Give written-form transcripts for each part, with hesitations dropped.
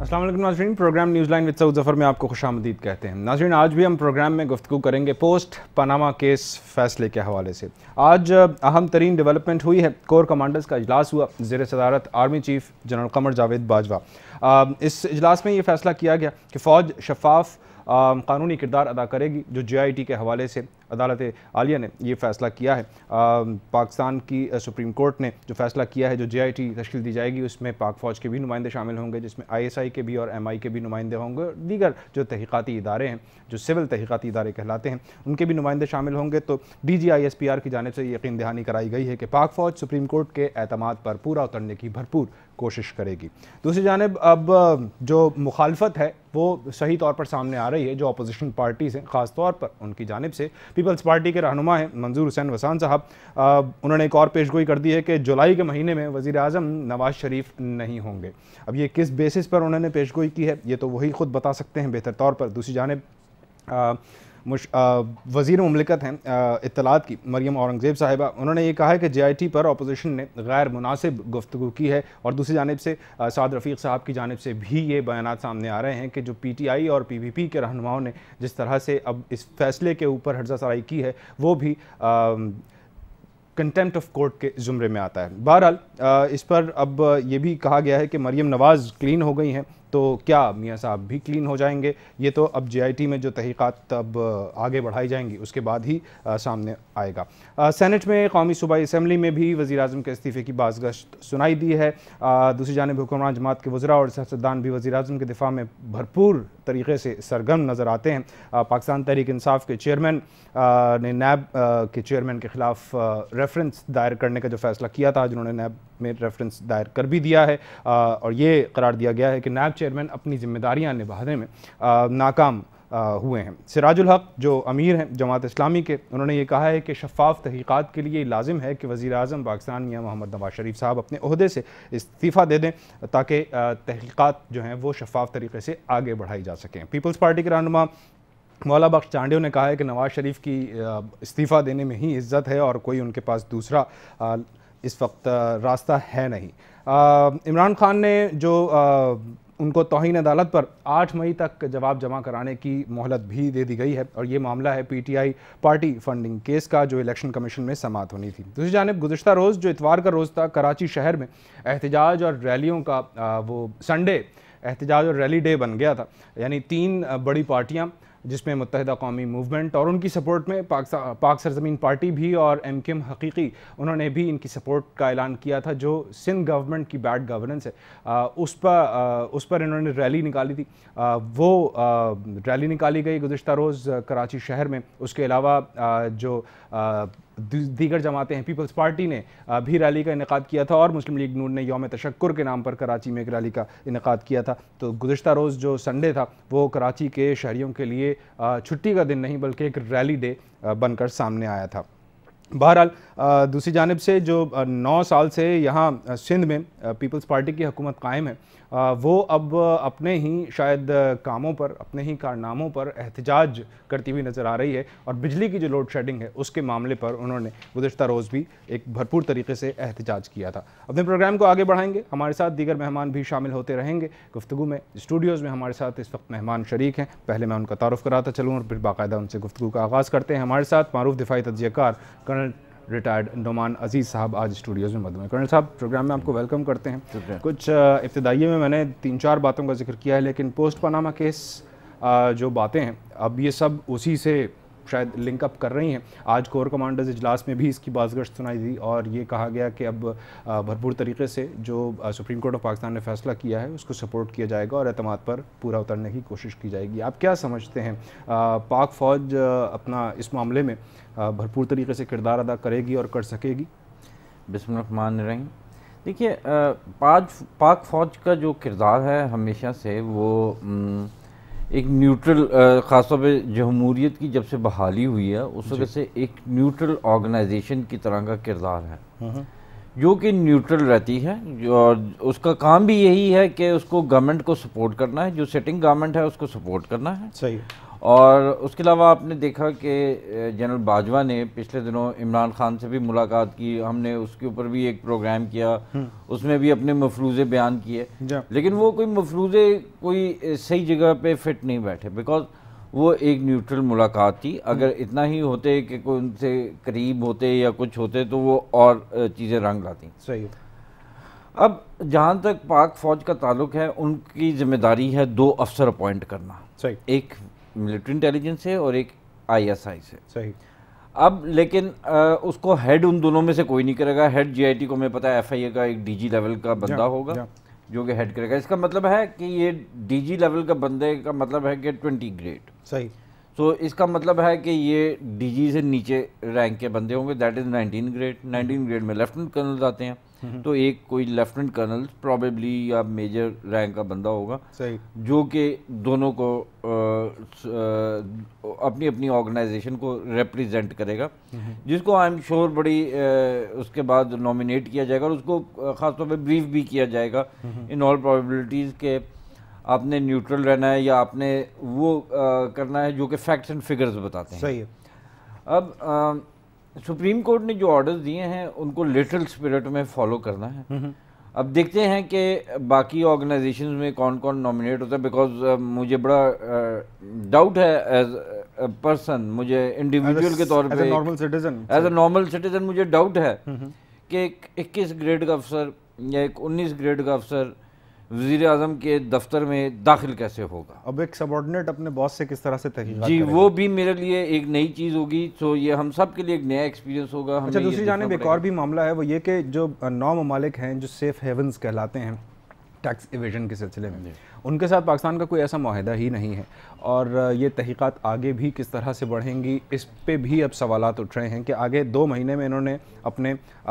अस्सलाम वालेकुम नाज़रीन, programme newsline with Saud Zafar में आपको खुशामदीद कहते हैं। नाज़रीन, आज भी हम प्रोग्राम में गुफ्तगू करेंगे पोस्ट पनामा केस फैसले के हवाले से। आज अहम तरीन डेवलपमेंट हुई है। कोर कमांडर्स का इजलास हुआ ज़ेर सदारत army chief general Qamar Javed Bajwa. इस इजलास में ये फैसला किया गया कि फ़ौज शफाफ कानूनी किरदार अदा करेगी। जो JIT के हवाले से अदालत आलिया ने ये फ़ैसला किया है। पाकिस्तान की सुप्रीम कोर्ट ने जो फ़ैसला किया है, जो JIT तश्कील दी जाएगी उसमें पाक फ़ौज के भी नुमाइंदे शामिल होंगे, जिसमें ISI के भी और MI के भी नुमाइंदे होंगे। दीगर जो तहक़ीक़ाती इदारे हैं, जो सिविल तहक़ीक़ाती इदारे कहलाते हैं, उनके भी नुमाइंदे शामिल होंगे। तो DGI SPR की जानिब से यकीन दहानी कराई गई है कि पाक फ़ौज सुप्रीम कोर्ट के एतमाद पर पूरा उतरने की भरपूर कोशिश करेगी। दूसरी जानिब अब जो मुखालफत है वो सही तौर पर सामने आ रही है। जो अपोजिशन पार्टीज़ हैं, ख़ास तौर पर उनकी जानिब से पीपल्स पार्टी के रहनुमा हैं मंजूर हुसैन वसान साहब, उन्होंने एक और पेशगोई कर दी है कि जुलाई के महीने में वज़ीर आज़म नवाज़ शरीफ नहीं होंगे। अब ये किस बेसिस पर उन्होंने पेशगोई की है ये तो वही ख़ुद बता सकते हैं बेहतर तौर पर। दूसरी जानिब वज़ीर मुमलिकत हैं इत्तलात की मरियम औरंगज़ेब साहिबा, उन्होंने ये कहा है कि JIT पर अपोजिशन ने गैर मुनासिब गुफ्तगू की है। और दूसरी जानिब से साद रफ़ीक साहब की जानिब से भी ये बयानात सामने आ रहे हैं कि जो PTI और PPP के रहनुमाओं ने जिस तरह से अब इस फैसले के ऊपर हर्जा सराई की है वो भी कंटेम्प्ट ऑफ कोर्ट के ज़ुमरे में आता है। बहरहाल इस पर अब ये भी कहा गया है कि मरियम नवाज़ क्लीन हो गई हैं, तो क्या मियाँ साहब भी क्लीन हो जाएंगे? ये तो अब JIT में जो तहक़ीक़ात अब आगे बढ़ाई जाएंगी उसके बाद ही सामने आएगा। सेनेट में कौमी सूबाई असम्बली में भी वज़ीर आज़म के इस्तीफ़े की बाज़गश्त सुनाई दी है। दूसरी जानिब हुक्मरान जमात के वज़रा और सियासतदान भी वज़ीर आज़म के दिफा में भरपूर तरीक़े से सरगर्म नज़र आते हैं। पाकिस्तान तहरीक इंसाफ के चेयरमैन ने नैब के चेयरमैन के ख़िलाफ़ रेफरेंस दायर करने का जो फ़ैसला किया था, जिन्होंने नैब में रेफरेंस दायर कर भी दिया है और ये करार दिया गया है कि नैब चेयरमैन अपनी ज़िम्मेदारियाँ निभाने में नाकाम हुए हैं। सिराजुल हक जो अमीर हैं जमात इस्लामी के, उन्होंने ये कहा है कि शफ़ाफ तहक़ीक़ात के लिए लाजिम है कि वज़ीर आज़म पाकिस्तान मियाँ मोहम्मद नवाज़ शरीफ साहब अपने ओहदे से इस्तीफ़ा दे दें ताकि तहक़ीक़ात जो हैं वो शफ़ाफ तरीके से आगे बढ़ाई जा सकें। पीपल्स पार्टी के रहनुमा मौला बख्श चांडियों ने कहा है कि नवाज़ शरीफ की इस्तीफ़ा देने में ही इज़्ज़त है और कोई उनके पास दूसरा इस वक्त रास्ता है नहीं। इमरान खान ने जो उनको तौहीन अदालत पर 8 मई तक जवाब जमा कराने की मोहलत भी दे दी गई है और ये मामला है PTI पार्टी फंडिंग केस का, जो इलेक्शन कमीशन में समाअत होनी थी। दूसरी जानिब गुज़िश्ता रोज़ जो इतवार का रोज़ था, कराची शहर में एहतजाज और रैलियों का वो संडे एहतजाज और रैली डे बन गया था। यानी 3 बड़ी पार्टियाँ जिसमें मुत्तहिदा कौमी मूवमेंट और उनकी सपोर्ट में पाक सरजमीन पार्टी भी और MKM हकीकी, उन्होंने भी इनकी सपोर्ट का ऐलान किया था। जो सिंध गवर्नमेंट की बैड गवर्नेंस है उस पर इन्होंने रैली निकाली थी। वो रैली निकाली गई गुज़िश्ता रोज़ कराची शहर में। उसके अलावा जो दीगर जमातें हैं, पीपल्स पार्टी ने भी रैली का इनेकाद किया था और मुस्लिम लीग नून ने यौम तशक्कुर के नाम पर कराची में एक रैली का इनेकाद किया था। तो गुज़िश्ता रोज़ जो संडे था वो कराची के शहरियों के लिए छुट्टी का दिन नहीं बल्कि एक रैली डे बनकर सामने आया था। बहरहाल दूसरी जानिब से जो 9 साल से यहाँ सिंध में पीपल्स पार्टी की हुकूमत कायम है, वो अब अपने ही शायद कामों पर, अपने ही कारनामों पर एहतजाज करती हुई नज़र आ रही है। और बिजली की जो लोड शेडिंग है उसके मामले पर उन्होंने गुज़िश्ता रोज़ भी एक भरपूर तरीके से एहतजाज किया था। अपने प्रोग्राम को आगे बढ़ाएंगे, हमारे साथ दीगर मेहमान भी शामिल होते रहेंगे गुफ्तगू में। स्टूडियोज़ में हमारे साथ इस वक्त मेहमान शरीक हैं। पहले मैं उनका तारुफ कराता चलूँ और फिर बाकायदा उनसे गुफ्तगू का आगाज़ करते हैं। हमारे साथ मारूफ दिफाई तज्ज़ियाकार कर्नल रिटायर्ड नौमान अजीज़ साहब आज स्टूडियोज़ में मौजूद हैं। कर्नल साहब, प्रोग्राम में आपको वेलकम करते हैं। कुछ इब्तिदाई में मैंने 3-4 बातों का जिक्र किया है, लेकिन पोस्ट पनामा केस जो बातें हैं अब ये सब उसी से शायद लिंकअप कर रही हैं। आज कोर कमांडर्स इजलास में भी इसकी बाज़गश्त सुनाई दी और ये कहा गया कि अब भरपूर तरीके से जो सुप्रीम कोर्ट ऑफ पाकिस्तान ने फ़ैसला किया है उसको सपोर्ट किया जाएगा और एतमाद पर पूरा उतरने की कोशिश की जाएगी। आप क्या समझते हैं, पाक फ़ौज अपना इस मामले में भरपूर तरीके से किरदार अदा करेगी और कर सकेगी? बिस्मिल्लाहिर्रहमानिर्रहीम। देखिए, पाक फ़ौज का जो किरदार है हमेशा से वो एक न्यूट्रल, ख़ासतौर पे जमहूरियत की जब से बहाली हुई है उस वक्त से एक न्यूट्रल ऑर्गेनाइजेशन की तरह का किरदार है। जो कि न्यूट्रल रहती है, और उसका काम भी यही है कि उसको गवर्नमेंट को सपोर्ट करना है, जो सिटिंग गवर्नमेंट है उसको सपोर्ट करना है। सही। और उसके अलावा आपने देखा कि जनरल बाजवा ने पिछले दिनों इमरान खान से भी मुलाकात की, हमने उसके ऊपर भी एक प्रोग्राम किया, उसमें भी अपने मफरूज़े बयान किए, लेकिन वो कोई मफरूज़े कोई सही जगह पे फिट नहीं बैठे, बिकॉज वो एक न्यूट्रल मुलाकात थी। अगर इतना ही होते कि कोई उनसे करीब होते या कुछ होते तो वो और चीज़ें रंग लाती। सही। अब जहाँ तक पाक फ़ौज का ताल्लुक है, उनकी जिम्मेदारी है 2 अफसर अपॉइंट करना। सही। एक मिलिट्री इंटेलिजेंस से और एक ISI से। सही। अब लेकिन उसको हेड उन दोनों में से कोई नहीं करेगा। हेड JIT को मैं पता है FIA का एक DG लेवल का बंदा होगा जो कि हेड करेगा। इसका मतलब है कि ये DG लेवल का बंदे का मतलब है कि 20 ग्रेड। सही। तो इसका मतलब है कि ये DG से नीचे रैंक के बंदे होंगे, दैट इज़ 19 ग्रेड। 19 ग्रेड में लेफ्टिनेंट कर्नल आते हैं, तो एक कोई लेफ्टिनेंट कर्नल प्रॉबेबली या मेजर रैंक का बंदा होगा। सही। जो कि दोनों को अपनी अपनी ऑर्गेनाइजेशन को रिप्रेजेंट करेगा, जिसको आई एम श्योर बड़ी उसके बाद नॉमिनेट किया जाएगा, और उसको ख़ासतौर पे ब्रीफ भी किया जाएगा इन ऑल प्रोबेबिलिटीज़ के आपने न्यूट्रल रहना है या आपने वो करना है जो कि फैक्ट्स एंड फिगर्स बताते हैं। सही है। अब सुप्रीम कोर्ट ने जो ऑर्डर्स दिए हैं उनको लिटरल स्पिरिट में फॉलो करना है। अब देखते हैं कि बाकी ऑर्गेनाइजेशंस में कौन कौन नॉमिनेट होता है, बिकॉज मुझे बड़ा डाउट है एज अ पर्सन, मुझे इंडिविजुअल के तौर पे एज अ नॉर्मल सिटीजन मुझे डाउट है कि एक 21 ग्रेड का अफसर या एक 19 ग्रेड का अफसर वज़ीर आज़म के दफ्तर में दाखिल कैसे होगा। अब एक सबऑर्डिनेट अपने बॉस से किस तरह से तहकीकात जी करेगा? वो भी मेरे लिए एक नई चीज़ होगी, तो ये हम सब के लिए एक नया एक्सपीरियंस होगा। अच्छा, दूसरी जानिब एक और भी मामला है, वो ये कि जो 9 ममालिक हैं जो सेफ हेवन्स कहलाते हैं टैक्स इवेजन के सिलसिले में, उनके साथ पाकिस्तान का कोई ऐसा माहिदा ही नहीं है, और ये तहकीकात आगे भी किस तरह से बढ़ेंगी इस पे भी अब सवालात उठ रहे हैं कि आगे 2 महीने में इन्होंने अपने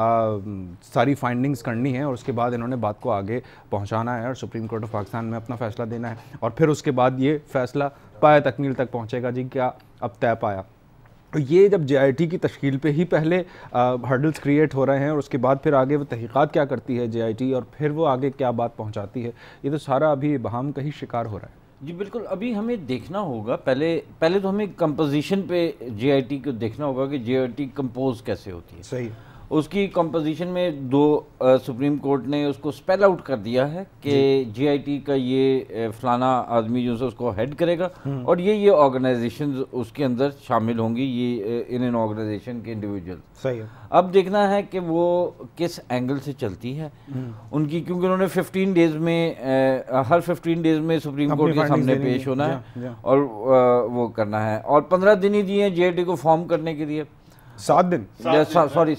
सारी फाइंडिंग्स करनी है और उसके बाद इन्होंने बात को आगे पहुंचाना है और सुप्रीम कोर्ट ऑफ पाकिस्तान में अपना फ़ैसला देना है, और फिर उसके बाद ये फ़ैसला पाया तकमील तक पहुँचेगा। जी क्या अब तय पाया? ये जब JIT की तश्कील पे ही पहले हर्डल्स क्रिएट हो रहे हैं और उसके बाद फिर आगे वो तहकीकात क्या करती है JIT और फिर वो आगे क्या बात पहुंचाती है, ये तो सारा अभी बहाम का ही शिकार हो रहा है। जी बिल्कुल, अभी हमें देखना होगा, पहले तो हमें कंपोजिशन पे JIT को देखना होगा कि JIT कंपोज कैसे होती है। सही। उसकी कंपोजिशन में 2 सुप्रीम कोर्ट ने उसको स्पेल आउट कर दिया है कि JIT का ये फलाना आदमी जो है उसको हेड करेगा और ये ऑर्गेनाइजेशंस उसके अंदर शामिल होंगी, ये इन ऑर्गेनाइजेशन के इंडिविजुअल। सही है। अब देखना है कि वो किस एंगल से चलती है उनकी, क्योंकि उन्होंने 15 डेज में हर 15 डेज में सुप्रीम कोर्ट के सामने पेश होना है और वो करना है, और 15 दिन ही दिए हैं JIT को फॉर्म करने के लिए। 7 दिन, सॉरी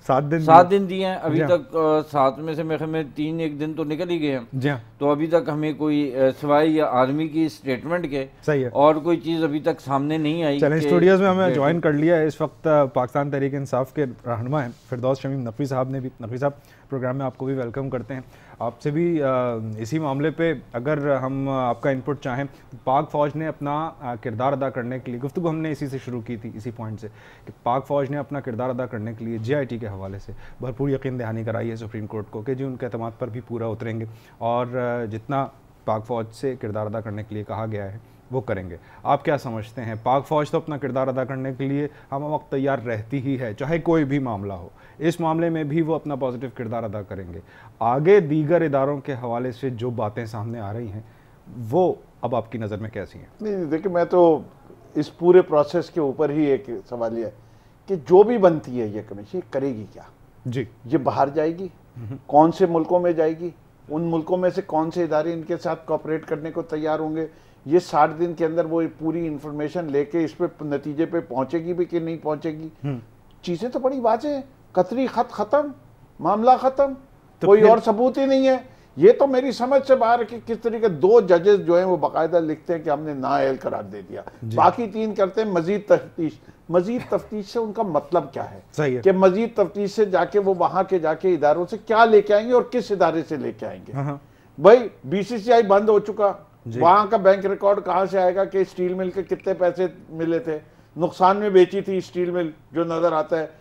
7 दिन दिए हैं अभी तक। 7 में से मेरे ख्याल में 3 एक दिन तो निकल ही गए हैं, तो अभी तक हमें कोई सिवाय या आर्मी की स्टेटमेंट के सही है और कोई चीज़ अभी तक सामने नहीं आई। चलें, स्टूडियोज़ में हमें ज्वाइन कर लिया है इस वक्त पाकिस्तान तहरीक इंसाफ के रहनुमा हैं फिरदौस शमीम नकवी साहब ने भी। नकवी साहब, प्रोग्राम में आपको भी वेलकम करते हैं। आपसे भी इसी मामले पे अगर हम आपका इनपुट चाहें, पाक फ़ौज ने अपना किरदार अदा करने के लिए, गुफ्तगू हमने इसी से शुरू की थी, इसी पॉइंट से कि पाक फ़ौज ने अपना किरदार अदा करने के लिए JIT के हवाले से भरपूर यकीन दहानी कराई है सुप्रीम कोर्ट को कि जी उनके एतमाद पर भी पूरा उतरेंगे और जितना पाक फ़ौज से किरदार अदा करने के लिए कहा गया है वो करेंगे। आप क्या समझते हैं? पाक फ़ौज तो अपना किरदार अदा करने के लिए हम वक्त तैयार रहती ही है, चाहे कोई भी मामला हो। इस मामले में भी वो अपना पॉजिटिव किरदार अदा करेंगे। आगे दीगर इदारों के हवाले से जो बातें सामने आ रही हैं वो अब आपकी नज़र में कैसी हैं? नहीं देखिए, मैं तो इस पूरे प्रोसेस के ऊपर ही एक सवाल है कि जो भी बनती है ये कमीशन करेगी क्या? जी, ये बाहर जाएगी, कौन से मुल्कों में जाएगी, उन मुल्कों में से कौन से इदारे इनके साथ कोऑपरेट करने को तैयार होंगे, ये 60 दिन के अंदर वो पूरी इंफॉर्मेशन लेके इस पे नतीजे पे पहुंचेगी भी कि नहीं पहुंचेगी। चीजें तो बड़ी वाज़ेह है, कतरी खत खत्म, मामला खत्म, तो कोई और सबूत ही नहीं है। ये तो मेरी समझ से बाहर है कि किस तरीके 2 जजेस जो हैं वो बाकायदा लिखते हैं कि हमने नाअहल करार दे दिया, बाकी 3 करते हैं मजीद तफ्तीश। मजीद तफ्तीश से उनका मतलब क्या है? सही है कि मजीद तफ्तीश से जाके वो वहां के जाके इदारों से क्या लेके आएंगे और किस इदारे से लेके आएंगे? भाई BCCI बंद हो चुका, वहां का बैंक रिकॉर्ड कहां से आएगा कि स्टील मिल के कितने पैसे मिले थे, नुकसान में बेची थी स्टील मिल जो नजर आता है,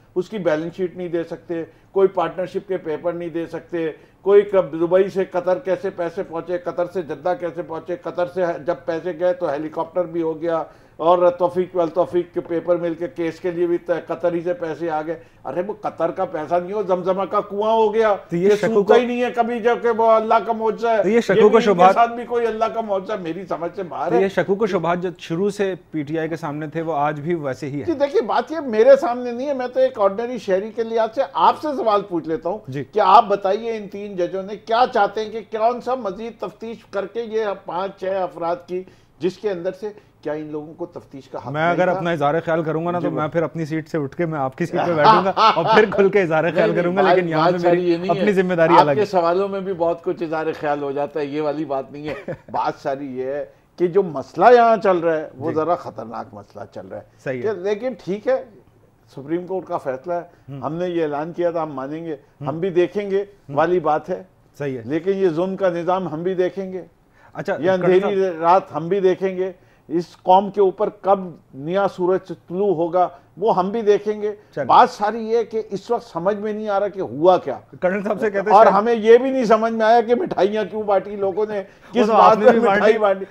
उसकी बैलेंस शीट नहीं दे सकते, कोई पार्टनरशिप के पेपर नहीं दे सकते, कोई कब दुबई से कतर कैसे पैसे पहुंचे, कतर से जद्दा कैसे पहुंचे, कतर से जब पैसे गए तो हेलीकॉप्टर भी हो गया, और तौफीक वल तौफीक के पेपर मिल के केस के लिए भी कतर ही से पैसे आ गए। अरे वो कतर का पैसा नहीं हो, जमजमा का कुआं हो गया, तो ये सूखा ही नहीं है कभी, जबकि वो अल्लाह का मौजज़ा है। तो ये शकू को शुबहात साथ भी कोई अल्लाह का मौजज़ा मेरी समझ से बाहर है। ये शकू को शुबहात जो शुरू से पीटीआई के सामने थे वो आज भी वैसे ही है। देखिए बात ये मेरे सामने नहीं है, मैं तो एक ऑर्डिनरी शहरी के लिहाज से आपसे सवाल पूछ लेता हूँ कि आप बताइए इन 3 जजों ने क्या चाहते हैं कि कौन सा मजीद तफ्तीश करके ये 5-6 अफराद की, जिसके अंदर से क्या इन लोगों को तफ्तीश का हक? मैं अगर अपना इज़हार ख्याल करूंगा ना तो मैं फिर अपनी सीट से उठ के मैं आपकी सीट पे बैठूंगा और फिर खुल के इज़हार ख्याल करूंगा, लेकिन यहाँ पे मेरी अपनी जिम्मेदारी अलग है। आपके सवालों में भी बहुत कुछ इज़हार ख्याल हो जाता है, ये वाली बात नहीं है। बात सारी ये है कि जो मसला यहाँ चल रहा है वो जरा खतरनाक मसला चल रहा है, सही है। लेकिन ठीक है, सुप्रीम कोर्ट का फैसला है, हमने ये ऐलान किया था, हम मानेंगे, हम भी देखेंगे वाली बात है, सही है। लेकिन ये जुल्म का निज़ाम हम भी देखेंगे, अच्छा ये अंधेरी रात हम भी देखेंगे, इस कौम के ऊपर कब नया सूरज तुलू होगा वो हम भी देखेंगे। बात सारी ये कि इस वक्त समझ में नहीं आ रहा कि हुआ क्या। कर्नल साहब से कहते हैं, और हमें ये भी नहीं समझ में आया कि मिठाइयां क्यों बांटी लोगों ने, किस बात में मिठाई बांटी,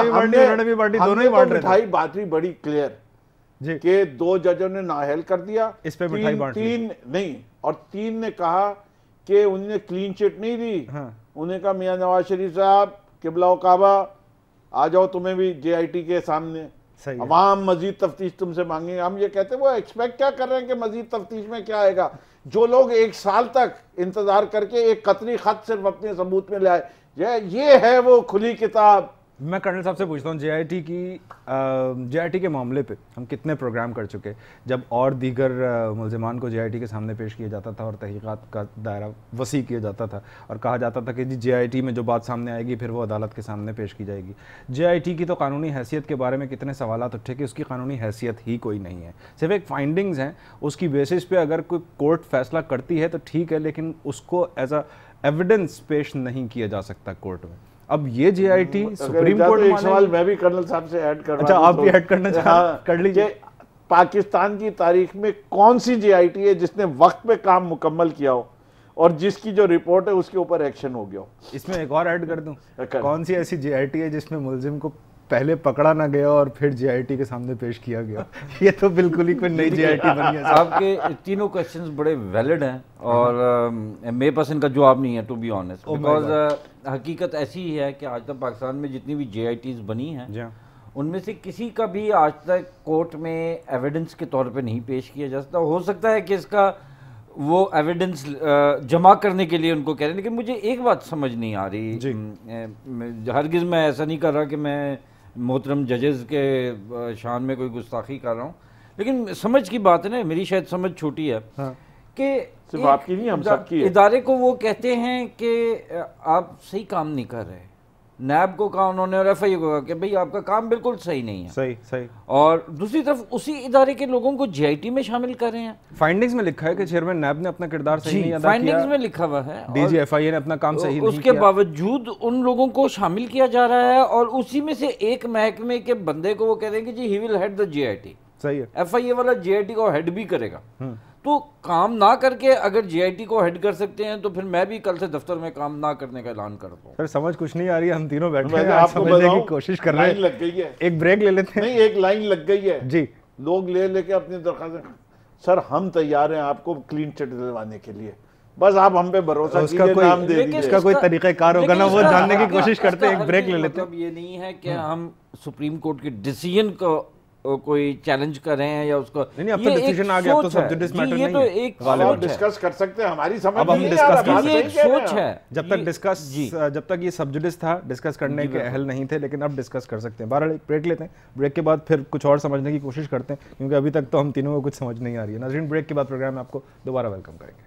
मिठाई बांटी बड़ी क्लियर कि 2 जजों ने नाअहल कर दिया, इस पे मिठाई बांट ली। 3 नहीं, और 3 ने कहा कि उन्होंने क्लीन चिट नहीं दी। उन्हें कहा मियां नवाज शरीफ साहब किबला काबा आ जाओ, तुम्हें भी JIT के सामने अवाम मजीद तफ्तीश तुमसे मांगेंगे। हम ये कहते हैं वो एक्सपेक्ट क्या कर रहे हैं कि मजीद तफ्तीश में क्या आएगा? जो लोग 1 साल तक इंतजार करके एक कतरी खत सिर्फ अपने सबूत में ले आए, ये है वो खुली किताब। मैं कर्नल साहब से पूछता हूँ, JIT के मामले पे हम कितने प्रोग्राम कर चुके, जब और दीगर मुल्ज़िमान को JIT के सामने पेश किया जाता था और तहक़ीक़ात का दायरा वसी किया जाता था और कहा जाता था कि जी JIT में जो बात सामने आएगी फिर वो अदालत के सामने पेश की जाएगी। JIT की तो कानूनी हैसियत के बारे में कितने सवालात उठे कि उसकी कानूनी हैसियत ही कोई नहीं है, सिर्फ एक फाइंडिंग्स हैं, उसकी बेसिस पे अगर कोई कोर्ट फैसला करती है तो ठीक है, लेकिन उसको एज अ एविडेंस पेश नहीं किया जा सकता कोर्ट में। अब ये JIT सुप्रीम कोर्ट, एक सवाल मैं भी कर्नल साहब से ऐड कर, अच्छा आप भी ऐड करना चाहते, कर लीजिए। पाकिस्तान की तारीख में कौन सी JIT है जिसने वक्त पे काम मुकम्मल किया हो और जिसकी जो रिपोर्ट है उसके ऊपर एक्शन हो गया हो? इसमें एक और ऐड कर दूं, कौन सी ऐसी JIT है जिसमें मुल्जिम को पहले पकड़ा ना गया और फिर JIT के सामने पेश किया गया? ये तो बिल्कुल ही कोई नई JIT बनी है। आपके तीनों क्वेश्चंस बड़े वैलिड हैं और मेरे पास इनका जवाब नहीं है, टू बी ऑनेस्ट, बिकॉज हकीकत ऐसी ही है कि आज तक पाकिस्तान में जितनी भी JITs बनी हैं उनमें से किसी का भी आज तक कोर्ट में एविडेंस के तौर पे नहीं पेश किया जा सकता। हो सकता है कि इसका वो एविडेंस जमा करने के लिए उनको कह रहे हैं, लेकिन मुझे एक बात समझ नहीं आ रही, हरगिज़ मैं ऐसा नहीं कर रहा कि मैं मोहतरम जजेस के शान में कोई गुस्ताखी कर रहा हूँ, लेकिन समझ की बात है ना, मेरी शायद समझ छोटी है कि सिर्फ आपकी नहीं हम सबकी है। इदारे को वो कहते हैं कि आप सही काम नहीं कर रहे, नैब को कहा उन्होंने और FIA को कहा कि भाई आपका काम बिल्कुल सही नहीं है, सही, और दूसरी तरफ उसी इदारे के लोगों को JIT में शामिल कर रहे हैं। फाइंडिंग्स में लिखा है कि चेयरमैन नैब ने अपना किरदार सही नहीं अदा किया, फाइंडिंग्स में लिखा हुआ है, DG FIA ने अपना काम सही नहीं किया, उसके बावजूद उन लोगों को शामिल किया जा रहा है और उसी में से एक महकमे के बंदे को वो कह रहे हैं कि जी he will head the JIT। सही है, FIA वाला JIT को हेड भी करेगा, तो काम ना करके अगर JIT को हेड कर सकते हैं तो फिर मैं भी कल से दफ्तर में काम ना करने का ऐलान करता हूँ। सर समझ कुछ नहीं आ रही है, हम तीनों बैठे हैं, आप समझने की कोशिश कर रहे हैं, लग गई है, एक ब्रेक ले लेते हैं। नहीं, एक लाइन लग गई है जी, लोग लेके अपनी दरखास्त, सर हम तैयार हैं आपको क्लीन चिट दिलवाने के लिए, बस आप हम पे भरोसा कीजिए, नाम दे दीजिए। इसका कोई तरीकाकार होगा ना, वो जानने की कोशिश करते हैं, एक ब्रेक ले लेते हैं। मतलब ये नहीं है कि हम सुप्रीम कोर्ट के डिसीजन को कोई चैलेंज कर रहे हैं या उसको, नहीं अब तो डिसीजन आ गया, अब तो सबजुडिस मैटर नहीं है, ये तो एक डिस्कस कर सकते हैं, हमारी समझ अब हम डिस्कस कर ये एक सोच है। जब तक ये सबजुडिस था डिस्कस करने के अहल नहीं थे, लेकिन अब डिस्कस कर सकते हैं। बहरहाल एक ब्रेक लेते हैं, ब्रेक के बाद फिर कुछ और समझने की कोशिश करते हैं, क्योंकि अभी तक तो हम तीनों को कुछ समझ नहीं आ रही है। नाज़रीन, ब्रेक के बाद प्रोग्राम में आपको दोबारा वेलकम करेंगे।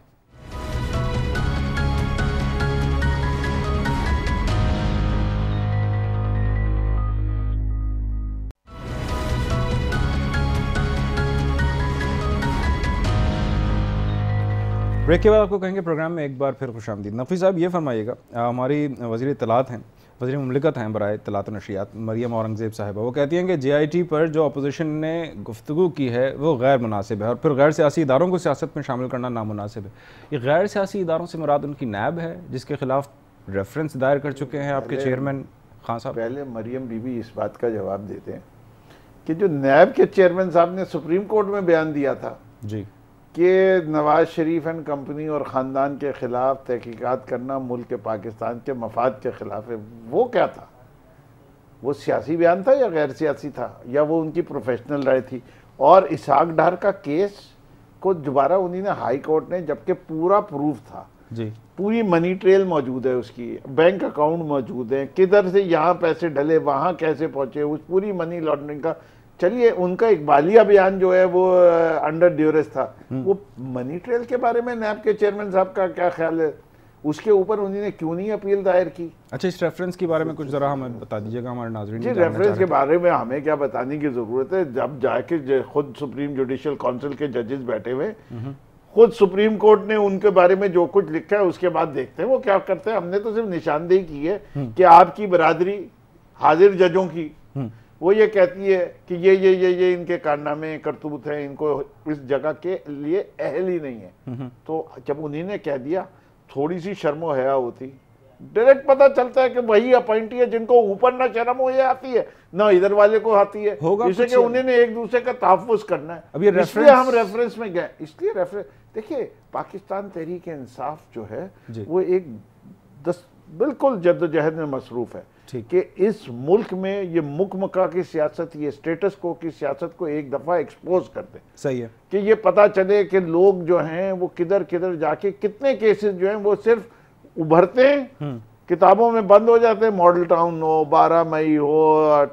ब्रेक के बाद आपको कहेंगे प्रोग्राम में एक बार फिर खुशामदीद। नक़वी साहब ये फरमाइएगा, हमारी वज़ीर इत्तलात हैं वज़ीर मुमलिकत हैं बराए इत्तलात व नशरियात मरियम औरंगज़ेब साहिबा, वो कहती हैं कि JIT पर जो अपोजिशन ने गुफ्तगू की है वो गैर मुनासिब है और फिर गैर सियासी इदारों को सियासत में शामिल करना नामुनासिब है। ये गैर सियासी इदारों से मुराद उनकी नैब है जिसके खिलाफ रेफरेंस दायर कर चुके हैं आपके चेयरमैन खान साहब। पहले मरियम बीबी इस बात का जवाब देते हैं कि जो नैब के चेयरमैन साहब ने सुप्रीम कोर्ट में बयान दिया था जी कि नवाज शरीफ एंड कंपनी और ख़ानदान के ख़िलाफ़ तहकीकात करना मुल्क के पाकिस्तान के मफाद के ख़िलाफ़ है, वो क्या था? वो सियासी बयान था या गैर सियासी था, या वो उनकी प्रोफेशनल राय थी? और इसहाक डार का केस को दोबारा उन्हीं ने हाई कोर्ट ने, जबकि पूरा प्रूफ था जी, पूरी मनी ट्रेल मौजूद है, उसकी बैंक अकाउंट मौजूद है, किधर से यहाँ पैसे डले, वहाँ कैसे पहुँचे, उस पूरी मनी लॉन्ड्रिंग का। चलिए उनका इकबालिया बयान जो है वो अंडर ड्यूरेस था, वो मनी ट्रेल के बारे में नैब के चेयरमैन साहब का क्या ख्याल है? उसके ऊपर उन्होंने क्यों नहीं अपील दायर की? अच्छा, इस रेफरेंस के बारे में कुछ ज़रा हमें बता दीजिएगा, हमारे नाज़रीन जी। रेफरेंस के बारे में हमें क्या बताने की ज़रूरत है? जब जाके खुद सुप्रीम जुडिशल काउंसिल के जजेस बैठे हुए, खुद सुप्रीम कोर्ट ने उनके बारे में जो कुछ लिखा है उसके बाद देखते हैं वो क्या करते हैं। हमने तो सिर्फ निशानदेही की है कि आपकी बरादरी हाजिर जजों की वो ये कहती है कि ये इनके कारनामे करतूत हैं, इनको इस जगह के लिए अहल ही नहीं है। तो जब उन्हीं ने कह दिया, थोड़ी सी शर्मो हया होती, डायरेक्ट पता चलता है कि वही अपॉइंटी है जिनको ऊपर ना शर्म हो आती है ना इधर वाले को आती है, इसलिए कि उन्होंने एक दूसरे का तहफ़्फ़ुज़ करना है। अब ये इसलिए हम रेफरेंस में गए, इसलिए रेफरेंस देखिए, पाकिस्तान तहरीक इंसाफ जो है वो एक बिल्कुल जद्दोजहद में मसरूफ़ है कि इस मुल्क में ये मुकमका की सियासत, ये स्टेटस को की सियासत को एक दफ़ा एक्सपोज कर दे। सही है कि ये पता चले कि लोग जो हैं वो किधर किधर जाके, कितने केसेस जो हैं वो सिर्फ उभरते हैं, किताबों में बंद हो जाते हैं। मॉडल टाउन हो, 12 मई हो,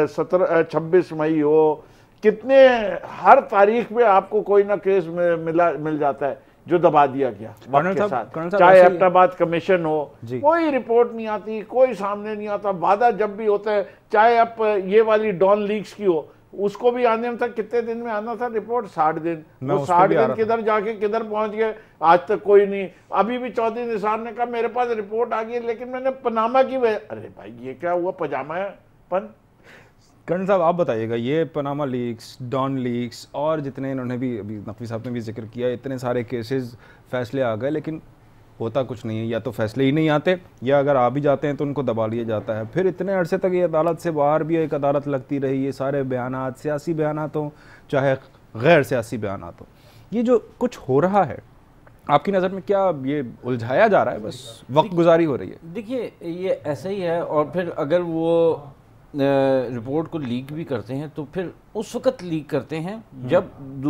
26 मई हो, कितने हर तारीख में आपको कोई ना केस मिल जाता है जो दबा दिया गया वक्त के साथ। चाहे एबटाबाद कमीशन हो, कोई रिपोर्ट नहीं आती, कोई सामने नहीं आता। वादा जब भी होता है, चाहे अब ये वाली डॉन लीक्स की हो, उसको भी आने में था, कितने दिन में आना था रिपोर्ट? 60 दिन। वो 60 दिन किधर जाके किधर पहुंच गए, आज तक कोई नहीं। अभी भी चौधरी निसार ने कहा मेरे पास रिपोर्ट आ गई, लेकिन मैंने पनामा की वजह। अरे भाई ये क्या हुआ, पजामा पन? कर्नल साहब आप बताइएगा, ये पनामा लीक्स, डॉन लीक्स और जितने इन्होंने भी अभी नकवी साहब ने भी जिक्र किया, इतने सारे केसेस फैसले आ गए, लेकिन होता कुछ नहीं है। या तो फैसले ही नहीं आते, या अगर आ भी जाते हैं तो उनको दबा लिया जाता है। फिर इतने अरसे तक ये अदालत से बाहर भी एक अदालत लगती रही। ये सारे बयानात, सियासी बयानात हों चाहे गैर सियासी बयानात हों, ये जो कुछ हो रहा है आपकी नज़र में क्या ये उलझाया जा रहा है, बस वक्त गुजारी हो रही है? देखिए ये ऐसा ही है। और फिर अगर वो रिपोर्ट को लीक भी करते हैं तो फिर उस वक्त लीक करते हैं जब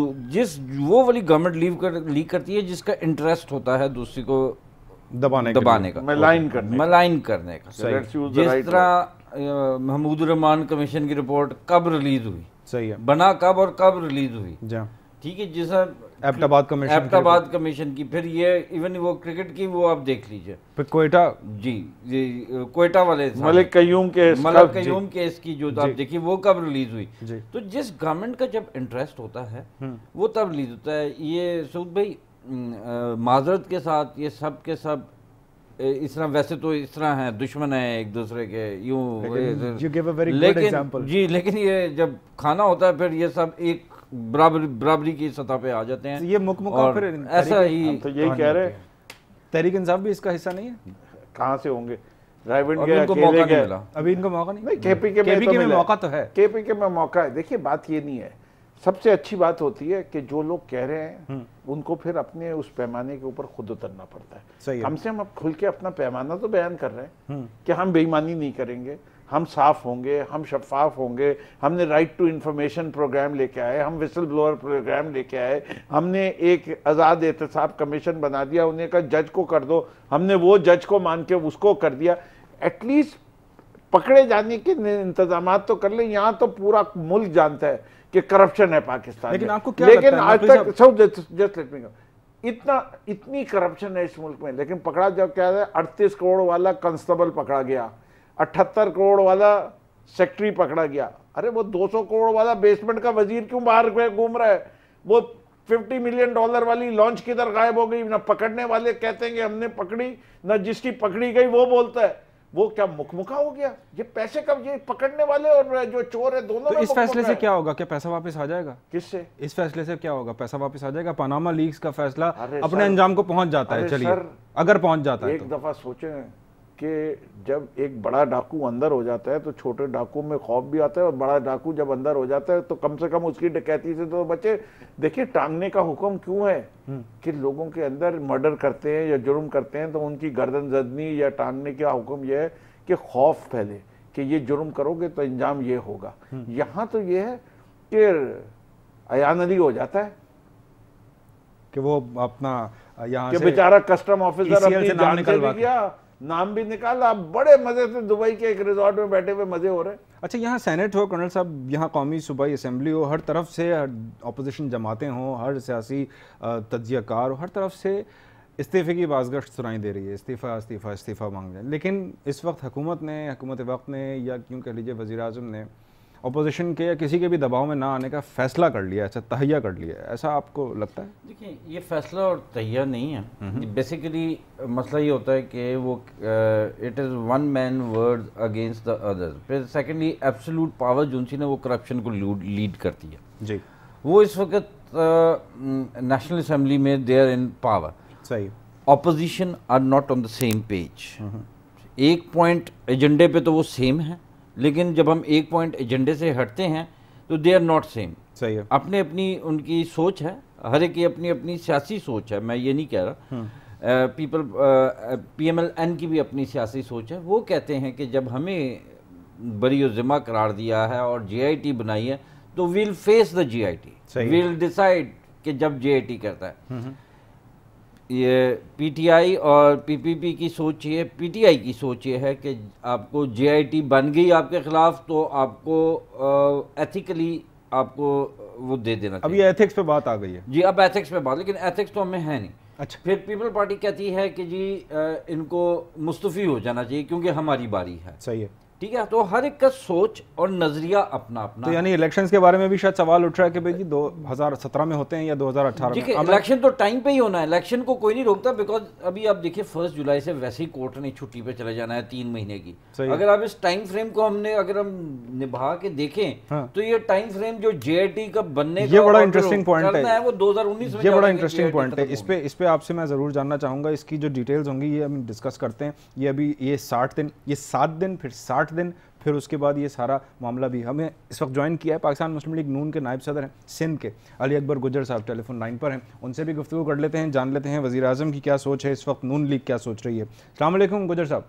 वो वाली गवर्नमेंट लीक करती है जिसका इंटरेस्ट होता है दूसरी को दबाने का, मलाइन करने का। जिस तरह महमूद रहमान कमीशन की रिपोर्ट कब रिलीज हुई, सही है, बना कब और कब रिलीज हुई, ठीक है, जैसा एबटाबाद कमीशन की, फिर ये इवन वो क्रिकेट की वो आप देख लीजिए, फिर कोयटा जी कोयटा वाले मलिक कयूम केस की जो आप देखिए वो कब रिलीज हुई। तो जिस गवर्नमेंट का जब इंटरेस्ट होता है वो तब रिलीज होता है। ये सऊद भाई माजरत के साथ ये सब के सब इस तरह, वैसे तो इस तरह हैं, दुश्मन हैं एक दूसरे के, लेकिन ये जब खाना होता है फिर ये सब एक बराबरी की सतह पे आ जाते हैं। ये मुकम्मल फिर ऐसा ही तो यही कह रहे हैं। तहरीक इंसाफ भी इसका हिस्सा नहीं है? कहाँ से होंगे? इनको मौका नहीं मिला, अभी इनको मौका नहीं। केपीके में मौका तो है, केपीके में मौका है। देखिए बात ये नहीं है, सबसे अच्छी बात होती है कि जो लोग कह रहे हैं उनको फिर अपने उस पैमाने के ऊपर खुद उतरना पड़ता है। सही कम से हम अब खुल के अपना पैमाना तो बयान कर रहे हैं कि हम बेईमानी नहीं करेंगे, हम साफ होंगे, हम शफाफ होंगे। हमने राइट टू इंफॉर्मेशन प्रोग्राम लेके आए, हम विसल ब्लोअर प्रोग्राम लेके आए, हमने एक आज़ाद एहतसाब कमीशन बना दिया, उन्हें कहा जज को कर दो, हमने वो जज को मान के उसको कर दिया। एटलीस्ट पकड़े जाने के इंतजाम तो कर ले। यहाँ तो पूरा मुल्क जानता है कि करप्शन है पाकिस्तान, लेकिन आपको क्या लगता है? आज तक सब जस्ट लेट मी इतनी करप्शन है इस मुल्क में, लेकिन पकड़ा जब क्या है, 38 करोड़ वाला कांस्टेबल पकड़ा गया, 78 करोड़ वाला सेक्रेटरी पकड़ा गया। अरे वो 200 करोड़ वाला बेसमेंट का वजीर क्यों बाहर घूम रहा है? वो $50 मिलियन वाली लॉन्च किधर गायब हो गई? ना पकड़ने वाले कहते हैं कि हमने पकड़ी, ना जिसकी पकड़ी गई वो बोलता है। वो क्या मुखमुखा हो गया? ये पैसे कब, ये पकड़ने वाले और जो चोर है दोनों। तो इस फैसले से क्या होगा? क्या पैसा वापस आ जाएगा? किससे? इस फैसले से क्या होगा? पैसा वापस आ जाएगा? पनामा लीक्स का फैसला अपने अंजाम को पहुंच जाता है, चलिए अगर पहुंच जाता है। एक दफा सोचें कि जब एक बड़ा डाकू अंदर हो जाता है तो छोटे डाकू में खौफ भी आता है, और बड़ा डाकू जब अंदर हो जाता है तो कम से कम उसकी डकैती से तो बचे। देखिए टांगने का हुक्म क्यों है कि लोगों के अंदर मर्डर करते हैं या जुर्म करते हैं तो उनकी गर्दन जदनी या टांगने का हुक्म यह है कि खौफ फैले कि ये जुर्म करोगे तो अंजाम ये होगा। यहाँ तो ये है कि अयान अली हो जाता है कि वो अपना यहाँ से बेचारा कस्टम ऑफिसर अपनी जान से भी गया, नाम भी निकाला, बड़े मजे से दुबई के एक रिजॉर्ट में बैठे हुए मजे हो रहे हैं। अच्छा, यहाँ सेनेट हो कर्नल साहब, यहाँ कौमी सूबाई असेंबली हो, हर तरफ से अपोजिशन जमातें हों, हर सियासी तज्जियाकार हो, हर तरफ से इस्तीफ़े की बाज़गश्त सुनाई दे रही है, इस्तीफ़ा इस्तीफ़ा इस्तीफ़ा मांग रहे हैं। लेकिन इस वक्त हुकूमत वक्त ने या क्यों कह लीजिए वज़ीर आज़म ने अपोजिशन के या किसी के भी दबाव में ना आने का फ़ैसला कर लिया, अच्छा तहिया कर लिया, ऐसा आपको लगता है? देखिए ये फ़ैसला और तहिया नहीं है, बेसिकली मसला ये होता है कि वो it is one man word against the others. फिर सेकेंडली एब्सोल्यूट पावर जो सी ने वो करप्शन को लीड करती है जी। वो इस वक्त नेशनल असेंबली में दे आर इन पावर, सही, opposition are not on the same page. एक पॉइंट एजेंडे पे तो वो सेम है, लेकिन जब हम एक पॉइंट एजेंडे से हटते हैं तो दे आर नॉट सेम। सही है, अपने अपनी उनकी सोच है, हर एक की अपनी अपनी सियासी सोच है, मैं ये नहीं कह रहा। PML-N की भी अपनी सियासी सोच है। वो कहते हैं कि जब हमें बरी ज़िम्मा करार दिया है और JIT बनाई है तो we'll face the JIT, we'll decide कि जब JIT करता है। ये PTI और PPP की सोच ये, PTI की सोच ये है कि आपको JIT बन गई आपके खिलाफ तो आपको एथिकली आपको वो दे देना चाहिए। अब ये एथिक्स पे बात आ गई है जी, अब एथिक्स पे बात, लेकिन एथिक्स तो हमें है नहीं। अच्छा, फिर पीपल पार्टी कहती है कि जी इनको मुस्तफ़ी हो जाना चाहिए क्योंकि हमारी बारी है। सही है, ठीक है। तो हर एक का सोच और नजरिया अपना अपना। तो यानी इलेक्शंस के बारे में भी शायद सवाल उठ रहा है कि भाई जी 2017 में होते हैं या 2018 में? इलेक्शन तो टाइम पे ही होना है, इलेक्शन को कोई नहीं रोकता, बिकॉज अभी आप देखिए 1 जुलाई से वैसे ही कोर्ट ने छुट्टी पे चले जाना है 3 महीने की। अगर आप इस टाइम फ्रेम को अगर हम निभा के देखें तो ये टाइम फ्रेम जो JIT का बनने का बड़ा इंटरेस्टिंग पॉइंट है, वो 2019 में। ये बड़ा इंटरेस्टिंग पॉइंट है, इस पे आपसे मैं जरूर जानना चाहूंगा। इसकी जो डिटेल्स होंगी ये हम डिस्कस करते हैं। ये अभी ये 60 दिन, ये 7 दिन, फिर 60 दिन, फिर उसके बाद ये सारा मामला भी। हमें इस वक्त ज्वाइन किया है पाकिस्तान मुस्लिम लीग नून के नायब सदर हैं सिंध के अली अकबर गुज्जर साहब, टेलीफोन लाइन पर हैं। उनसे भी गुफ्तगू कर लेते हैं, जान लेते हैं वज़ीर आज़म की क्या सोच है, इस वक्त नून लीग क्या सोच रही है। अस्सलाम वालेकुम गुज्जर साहब।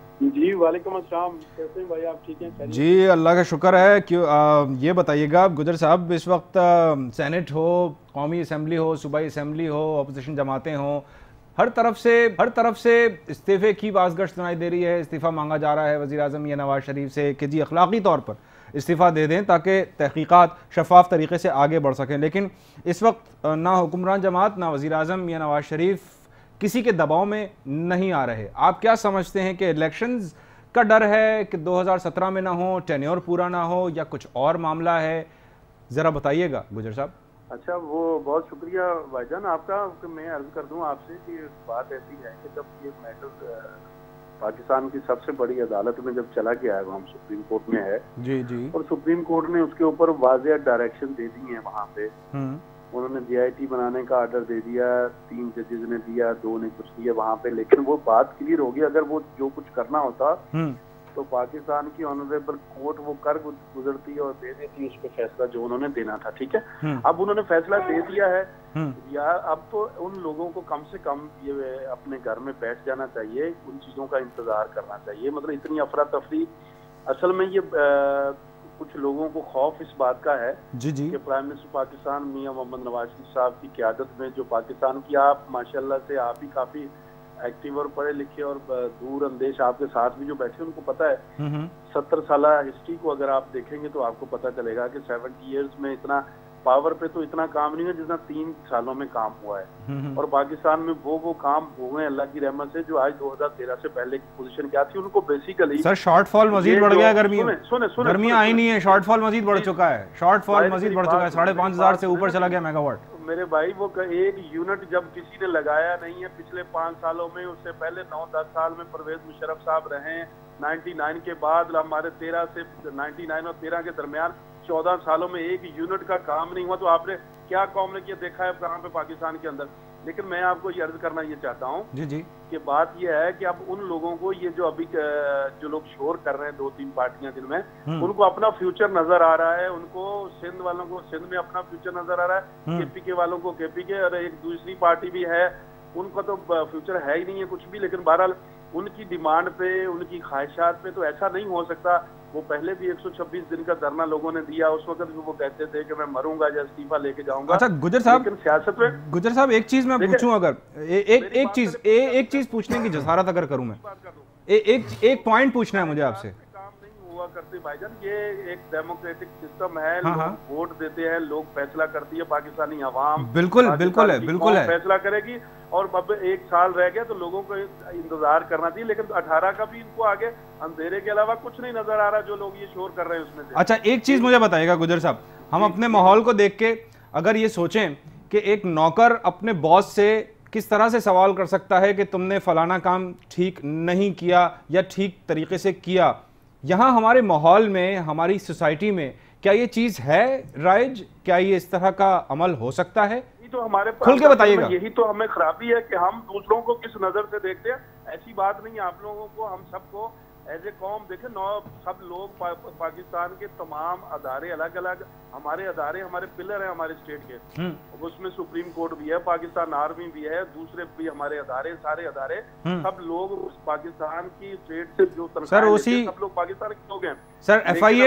जी वालेकुम अस्सलाम, कैसे हैं भाई आप? ठीक हैं जी, अल्लाह का शुक्र है। क्यों ये बताइएगा आप गुज्जर साहब, इस वक्त सेनेट हो, कौमी असम्बली हो, सूबाई असम्बली हो, अपोजिशन जमातें हों, हर तरफ से इस्तीफ़े की बाज़गश्त सुनाई दे रही है। इस्तीफ़ा मांगा जा रहा है वज़ीर आज़म या नवाज़ शरीफ से कि जी अखलाक़ी तौर पर इस्तीफ़ा दे दें ताकि तहक़ीक़ात शफ़ाफ़ तरीक़े से आगे बढ़ सकें। लेकिन इस वक्त ना हुक्मरान जमात, ना वज़ीर आज़म या नवाज़ शरीफ किसी के दबाव में नहीं आ रहे। आप क्या समझते हैं कि इलेक्शंस का डर है कि 2017 में ना हो, टेन्योर पूरा ना हो, या कुछ और मामला है? ज़रा बताइएगा गुज्जर साहब। अच्छा, वो बहुत शुक्रिया भाईजान आपका कि मैं अर्ज कर दूं आपसे कि बात ऐसी है कि जब ये मैटर पाकिस्तान की सबसे बड़ी अदालत में जब चला गया है, वहाँ सुप्रीम कोर्ट में है जी जी, और सुप्रीम कोर्ट ने उसके ऊपर वाज़ेह डायरेक्शन दे दी है। वहाँ पे उन्होंने JIT बनाने का आर्डर दे दिया, 3 जजेस ने दिया, 2 ने कुछ दिया वहाँ पे, लेकिन वो बात क्लियर होगी। अगर वो जो कुछ करना होता तो पाकिस्तान की ऑनरेबल कोर्ट वो कर गुजरती और दे देती उस पर फैसला जो उन्होंने देना था। ठीक है, अब उन्होंने फैसला दे दिया है यार, अब तो उन लोगों को कम से कम ये अपने घर में बैठ जाना चाहिए, उन चीजों का इंतजार करना चाहिए। मतलब इतनी अफरा तफरी, असल में ये कुछ लोगों को खौफ इस बात का है जी जी, कि प्राइम मिनिस्टर पाकिस्तान मियां मोहम्मद नवाज शरीफ साहब की क़यादत में जो पाकिस्तान की, आप माशाल्लाह से आप ही काफी एक्टिव और पढ़े लिखे और दूर अंदेश आपके साथ भी जो बैठे उनको पता है 70 साल हिस्ट्री को अगर आप देखेंगे तो आपको पता चलेगा कि 70 इयर्स में इतना पावर पे तो इतना काम नहीं है जितना 3 सालों में काम हुआ है। और पाकिस्तान में वो काम हुए अल्लाह की रहमत से जो आज 2013 से पहले की पोजीशन क्या थी, उनको बेसिकली सर शॉर्टफॉल मजीद बढ़ गया, गर्मियां आई नहीं है, शॉर्टफॉल मजीद बढ़ चुका है, शॉर्टफॉल मजीद बढ़ चुका है, 5,500 से ऊपर चला गया मेगावाट। मेरे भाई वो एक यूनिट जब किसी ने लगाया नहीं है पिछले 5 सालों में, उससे पहले 9-10 साल में परवेज मुशर्रफ साहब रहे हैं, 99 के बाद हमारे 13 से 99 और 13 के दरमियान 14 सालों में एक यूनिट का काम नहीं हुआ। तो आपने क्या कौम ने किया देखा है कहाँ पे पाकिस्तान के अंदर। लेकिन मैं आपको ये अर्ज करना ये चाहता हूँ जी कि बात ये है कि अब उन लोगों को ये जो अभी जो लोग शोर कर रहे हैं 2-3 पार्टियां जिनमें उनको अपना फ्यूचर नजर आ रहा है, उनको सिंध वालों को सिंध में अपना फ्यूचर नजर आ रहा है, केपी के वालों को केपी के, और एक दूसरी पार्टी भी है उनका तो फ्यूचर है ही नहीं है कुछ भी। लेकिन बहरहाल उनकी डिमांड पे, उनकी ख्वाहिशात पे तो ऐसा नहीं हो सकता। वो पहले भी 126 दिन का धरना लोगों ने दिया, उस वक्त भी वो कहते थे कि मैं मरूंगा या इस्तीफा लेके जाऊंगा। अच्छा गुजर साहब, लेकिन सियासत में गुजर साहब एक चीज मैं पूछूं, अगर एक चीज पूछने की जसारत अगर करूं मैं, एक पॉइंट पूछना है मुझे आपसे। काम नहीं हुआ करते भाईजान, ये एक डेमोक्रेटिक सिस्टम है, लोग वोट देते हैं, लोग फैसला करती है, पाकिस्तानी अवाम बिल्कुल बिल्कुल है, बिल्कुल है, फैसला करेगी। और अब 1 साल रह गया तो लोगों को इंतजार करना चाहिए। लेकिन 18 का भी इनको आगे अंधेरे के अलावा कुछ नहीं नजर आ रहा जो लोग ये शोर कर रहे हैं उसमें से। अच्छा एक चीज मुझे बताइएगा गुजर साहब, हम अपने माहौल को देख के अगर ये सोचें कि एक नौकर अपने बॉस से किस तरह से सवाल कर सकता है कि तुमने फलाना काम ठीक नहीं किया या ठीक तरीके से किया, यहाँ हमारे माहौल में, हमारी सोसाइटी में क्या ये चीज है राइज? क्या ये इस तरह का अमल हो सकता है? तो हमारे खुल के बताइएगा। यही तो हमें खराबी है कि हम दूसरों को किस नजर से देखते हैं। ऐसी बात नहीं है, आप लोगों को, हम सबको एज ए कॉम देखे, सब लोग पाकिस्तान के तमाम अदारे अलग अलग, हमारे अदारे हमारे पिलर हैं हमारे स्टेट के, उसमें सुप्रीम कोर्ट भी है, पाकिस्तान आर्मी भी है, दूसरे भी हमारे अदारे, सारे अदारे, सब लोग पाकिस्तान की स्टेट से जो सब लोग पाकिस्तान के लोग हैं। सर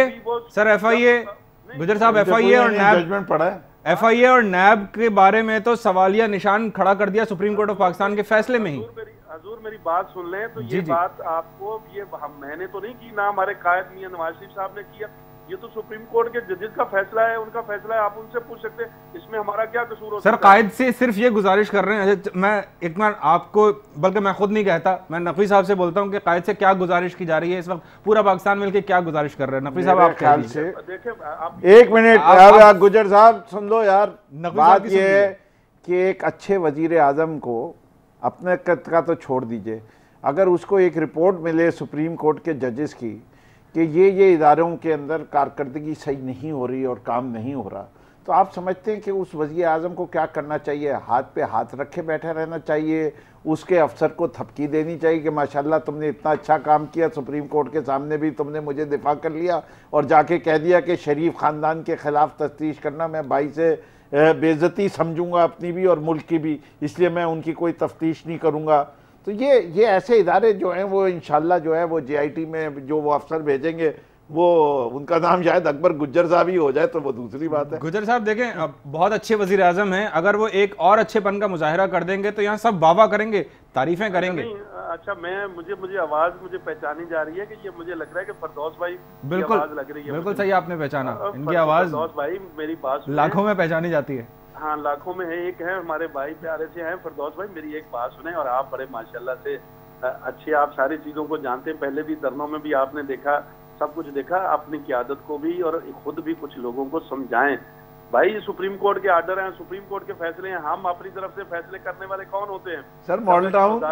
एफआईए गुजर साहब, एफआईए और जजमेंट पड़ा है, एफआईए और नैब के बारे में तो सवालिया निशान खड़ा कर दिया सुप्रीम कोर्ट ऑफ पाकिस्तान के फैसले में ही। हजूर मेरी बात सुन लें तो ये बात आपको, ये मैंने तो नहीं की, ना हमारे कायद मियां नवाज शरीफ साहब ने किया, ये तो सुप्रीम कोर्ट के जजेस का फैसला है, उनका फैसला है, आप उनसे पूछ सकते हैं इसमें हमारा क्या कसूर हो सकता है। सर कायद से सिर्फ ये गुजारिश कर रहे हैं, मैं एक बार आपको, बल्कि मैं खुद नहीं कहता, मैं नकवी साहब से बोलता हूं कि कायद से क्या गुजारिश की जा रही है इस वक्त, पूरा पाकिस्तान मिलकर क्या गुजारिश कर रहे हैं। नकवी साहब आप ख्याल से देखिए, 1 मिनट गुजर साहब सुन लो यार। बात ये है कि एक अच्छे वजीर आजम को अपने का तो छोड़ दीजिए, अगर उसको एक रिपोर्ट मिले सुप्रीम कोर्ट के जजेस की कि ये इदारों के अंदर कारकर्दगी सही नहीं हो रही और काम नहीं हो रहा, तो आप समझते हैं कि उस वज़ीर आज़म को क्या करना चाहिए? हाथ पे हाथ रखे बैठे रहना चाहिए, उसके अफसर को थपकी देनी चाहिए कि माशाल्लाह तुमने इतना अच्छा काम किया, सुप्रीम कोर्ट के सामने भी तुमने मुझे दिफा कर लिया, और जाके कह दिया कि शरीफ ख़ानदान के ख़िलाफ़ तफ्तीश करना मैं भाई से बेइज्जती समझूंगा अपनी भी और मुल्क की भी, इसलिए मैं उनकी कोई तफ्तीश नहीं करूँगा। तो ये ऐसे इदारे जो हैं वो इंशाल्लाह जो है वो JIT में जो वो अफसर भेजेंगे, वो उनका नाम शायद अकबर गुज्जर साहब ही हो जाए तो वो दूसरी बात है। गुज्जर साहब देखें, अब बहुत अच्छे वजीर आजम हैं, अगर वो एक और अच्छेपन का मुजाहरा कर देंगे तो यहाँ सब वाह करेंगे, तारीफें करेंगे। अच्छा मुझे आवाज मुझे पहचानी जा रही है कि ये मुझे लग रहा है कि फिरदौस भाई बिल्कुल आवाज लग रही है। बिल्कुल सही आपने पहचाना, इनकी आवाज फिरदौस भाई मेरी बात लाखों में पहचानी जाती है। हाँ लाखों में है, एक है हमारे भाई प्यारे से हैं फिरदौस भाई, मेरी एक बात सुने, और आप बड़े माशाल्लाह से अच्छे, आप सारी चीजों को जानते हैं, पहले भी धरनों में भी आपने देखा, सब कुछ देखा, अपनी क़यादत को भी और खुद भी कुछ लोगों को समझाएं। भाई सुप्रीम कोर्ट के आर्डर हैं, सुप्रीम कोर्ट के फैसले हैं, हम अपनी तरफ से फैसले करने वाले कौन होते हैं? सर मॉडल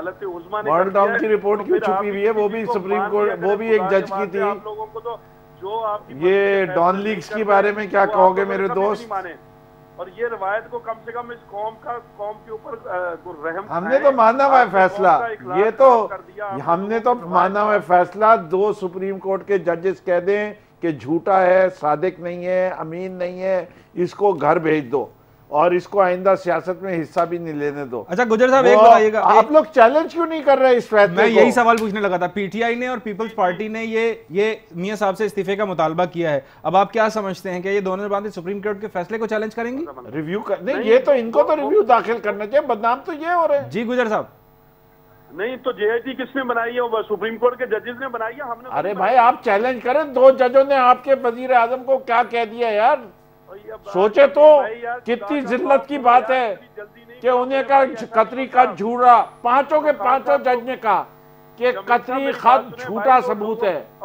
टाउन की रिपोर्ट क्यों छुपी हुई है? वो भी सुप्रीम कोर्ट, वो भी एक जज की थी। आप लोगों को तो जो आप ये डॉन लीग्स के बारे में क्या कहोगे मेरे दोस्त? और ये रवायत को कम से कम इस कौम के ऊपर रहम, हमने तो माना हुआ है फैसला, ये तो हमने तो माना हुआ है फैसला। 2 सुप्रीम कोर्ट के जजेस कह दें कि झूठा है, सादिक नहीं है, अमीन नहीं है, इसको घर भेज दो और इसको आइंदा सियासत में हिस्सा भी नहीं लेने दो। अच्छा गुज्जर साहब एक बताइएगा, आप लोग चैलेंज क्यों नहीं कर रहे इस फैसले को? मैं यही सवाल पूछने लगा था। PTI ने और पीपल्स पार्टी ने ये मियां साहब से इस्तीफे का मुतालबा किया है, अब आप क्या समझते हैं कि ये दोनों बातें सुप्रीम कोर्ट के फैसले को चैलेंज करेंगी? रिव्यू कर नहीं, ये तो इनको तो रिव्यू दाखिल करना चाहिए, बदनाम तो ये हो रहे हैं। जी गुज्जर साहब, नहीं तो JIT किसने बनाई है? सुप्रीम कोर्ट के जजेस ने बनाई है, हमने। अरे भाई आप चैलेंज करें, 2 जजों ने आपके वजीर आजम को क्या कह दिया यार, सोचे तो कितनी जिल्लत की बात है कि उन्हें का कतरी का झूठा, 5 के 5 जज ने कहा कि कतरी खत झूठा सबूत है।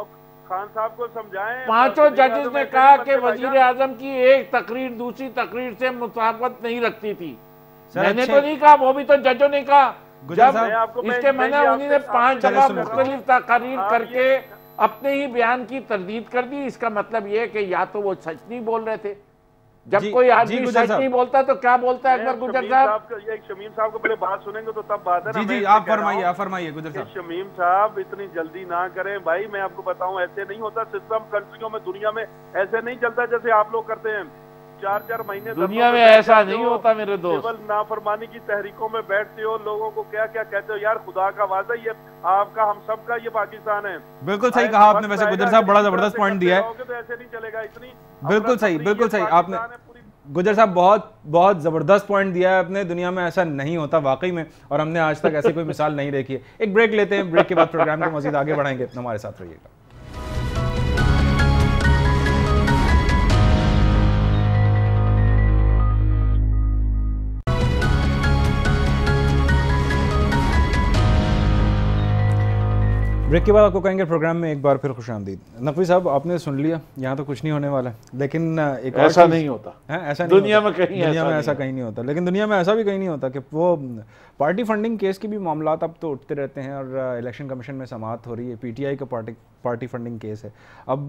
खान साहब को समझाएं। पांचों जजेस ने कहा कि वजीर आजम की एक तकरीर दूसरी तकरीर से मुताबिकत नहीं रखती थी। मैंने तो नहीं कहा, वो भी तो जजों ने कहा। जब इसके मैंने उन्होंने 5 जगह मुख्तलिफ तकरीर करके अपने ही बयान की तरदीद कर दी। इसका मतलब ये है कि या तो वो सच नहीं बोल रहे थे। जब कोई आदमी सच नहीं बोलता तो क्या बोलता है अकबर गुजर साहब? शमीम साहब को पहले बात सुनेंगे तो तब बात है ना। जी आप फरमाइए गुजर साहब। शमीम साहब इतनी जल्दी ना करें भाई, मैं आपको बताऊं ऐसे नहीं होता सिस्टम। कंट्रियों में, दुनिया में ऐसे नहीं चलता जैसे आप लोग करते हैं। 4-4 महीने दुनिया में ऐसा नहीं होता मेरे दोस्त। केवल नाफरमानी की तहरीकों में बैठते हो, लोगों को क्या क्या कहते हो। यार खुदा का वादा, ये आपका हम सबका ये पाकिस्तान है। बिल्कुल सही कहा आपने। वैसे गुजर साहब बड़ा जबरदस्त पॉइंट दिया है। तो ऐसे नहीं चलेगा। इतनी बिल्कुल सही आपने गुजर साहब बहुत जबरदस्त पॉइंट दिया है आपने। दुनिया में ऐसा नहीं होता वाकई में, और हमने आज तक ऐसी कोई मिसाल नहीं देखी है। एक ब्रेक लेते हैं, ब्रेक के बाद प्रोग्राम को मजीद आगे बढ़ाएंगे। हमारे साथ रहिएगा। ब्रेक के बाद आपको कहेंगे प्रोग्राम में एक बार फिर खुशामदीद। नकवी साहब आपने सुन लिया, यहाँ तो कुछ नहीं होने वाला, लेकिन एक ऐसा नहीं होता है, ऐसा नहीं दुनिया में कहीं, दुनिया में ऐसा कहीं नहीं होता। लेकिन दुनिया में ऐसा भी कहीं नहीं होता कि वो पार्टी फंडिंग केस की भी मामलात अब तो उठते रहते हैं, और इलेक्शन कमीशन में समाअत हो रही है। PTI का पार्टी फंडिंग केस है। अब